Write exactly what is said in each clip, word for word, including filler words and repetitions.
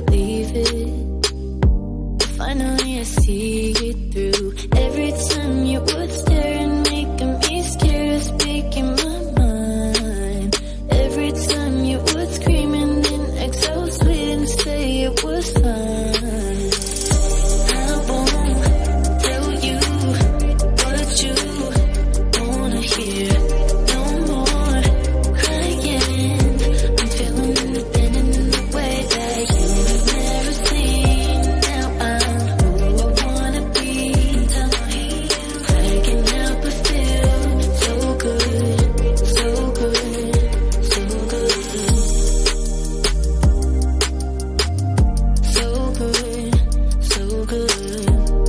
believe it. Finally I see it through. Every time you would stare and making me scared to speak in my mind. Every time you would scream and then act so sweet and say it was fine. I won't tell you what you wanna hear. No more crying. I'm feeling independent in the way that you have never seen. Now I'm who I wanna be. I can't help but feel so good, so good, so good, so good, so good,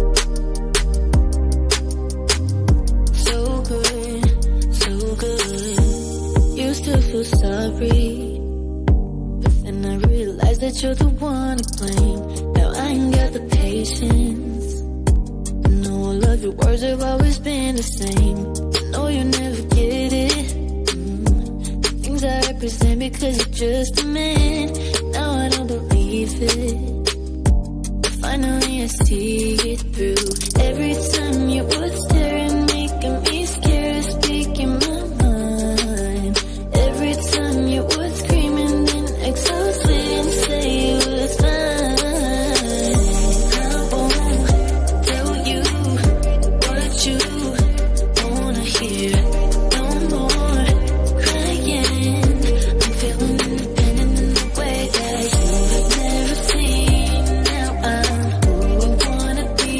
so good, so good. Used to feel sorry, but then I realized that you're the one to blame. Now I ain't got the patience. I know all of your words have always been the same. I know you never get it. Mm. The things I represent because you're just a man. Now I don't believe it. But finally I see it through. Every time you would stare and making me scared to speak in my mind. Every time you would scream and then act so sweet and say it was fine. I won't tell you what you wanna hear. No more crying. I'm feeling independent in the way that you have never seen. Now I'm who I wanna be.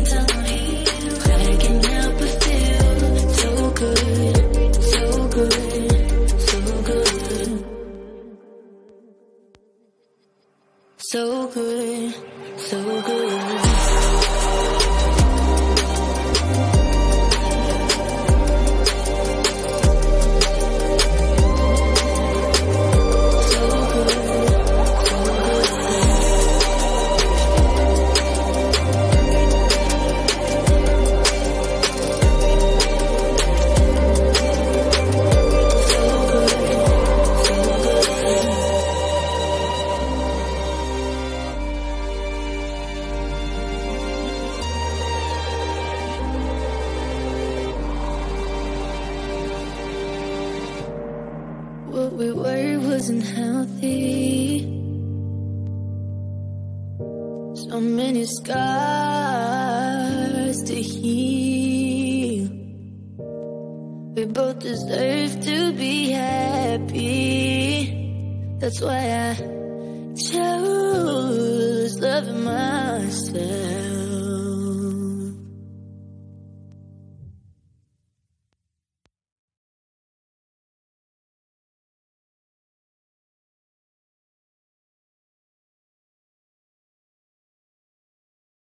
I can't help but feel so good, so good, so good, so good, so good. What we were wasn't healthy. So many scars to heal. We both deserve to be happy. That's why I chose loving my